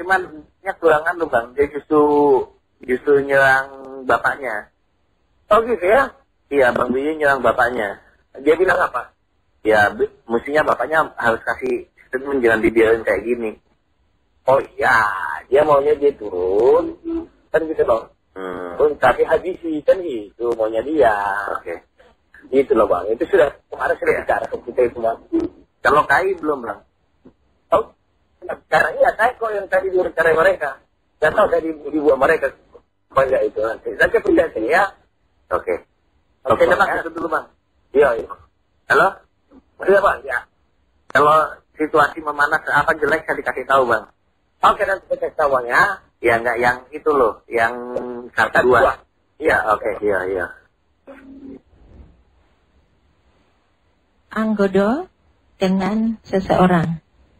cuman kurangan tuh bang, dia justru nyerang bapaknya. Oh gitu ya? Iya, Bang Biyu nyerang bapaknya. Dia bilang apa? Ya, mestinya bapaknya harus kasih statement, jangan dibiarin kayak gini. Oh iya, dia maunya dia turun, kan gitu loh. Tapi habisi, kan gitu maunya dia. Oke. Gitu loh bang, itu sudah, kemarin sudah bicara ke kita itu bang. Kalau KAI belum bang? Oh, caranya saya kok yang tadi diwawancara mereka. Gak tahu tadi dibuat mereka. Apa enggak itu nanti. Nanti percaya ya. Oke. Oke, bang, itu dulu bang. Iya, iya. Halo? Iya bang, ya. Kalau situasi memanas, apa jelek saya dikasih tahu bang? Oke, nanti kita tahu bang ya. Ya enggak, yang itu loh, yang Satu dua. Iya, oke, iya. Anggodo dengan seseorang.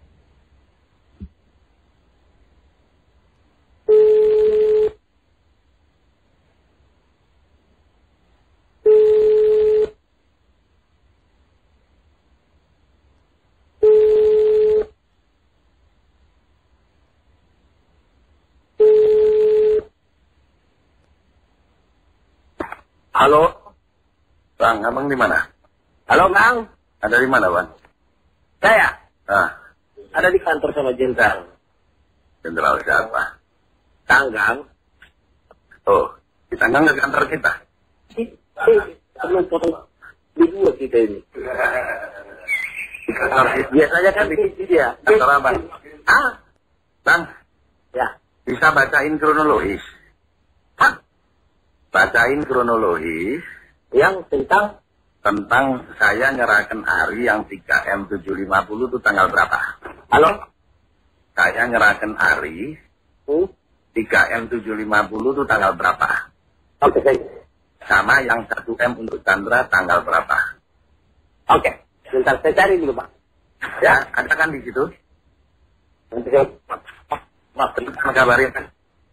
Halo, Bang, abang di mana? halo bang. Ada di mana bang? Saya Ah, ada di kantor sama jenderal. jenderal siapa? Tanggang. Oh, di Tanggang ke kantor kita. Perlu potong di dua kita ini. Di kantor kita. Biasanya kan di dia. Kantor abang. Bang, Ya. bisa bacain kronologis? Hah? Bacain kronologis Yang tentang saya nyerahkan Ari yang 3M750 itu tanggal berapa? halo. Saya nyerahkan Ari 3M750 itu tanggal berapa? Oke, saya. Sama yang 1M untuk Chandra tanggal berapa? Oke. Sebentar saya cari dulu, Pak. Ya, ada kan di situ? Nanti saya Kabarin kan?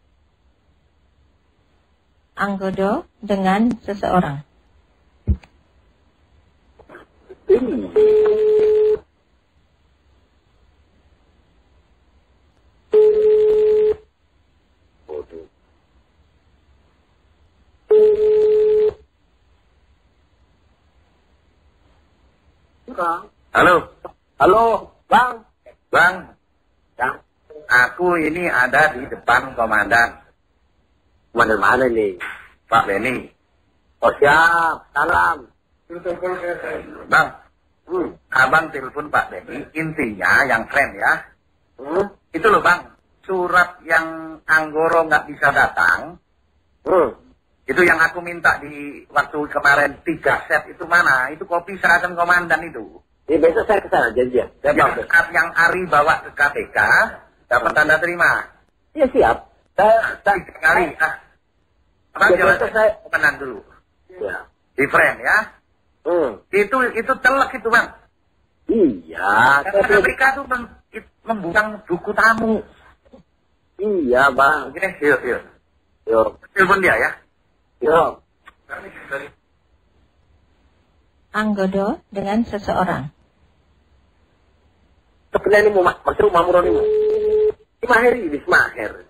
Anggodo dengan seseorang. Halo, Halo, Bang. Bang. Ya. Aku ini ada di depan komandan. Mana nih? Pak Beni. Oh, siap. Salam. Bang, abang telepon Pak Beni. Intinya yang keren ya. Itu loh bang, surat yang Anggoro nggak bisa datang. Itu yang aku minta di waktu kemarin 3 set itu mana? Itu kopi serahkan komandan itu. Ini besok saya kesana janjian. Saya tahu. Yang Ari bawa ke KPK dapat tanda terima. Iya, siap. Saya 3 kali. Abang Ya, besok saya. tenang dulu. Ya. Di friend ya. Itu telek itu bang. Iya. Karena KPK itu membuang buku tamu. Iya, Bang. Oke, yuk. Yuk. Telepon dia ya. Yuk. Anggodo dengan seseorang. Sebenarnya ini mau masuk Mamuro ini. Ini Maher ini, Maher.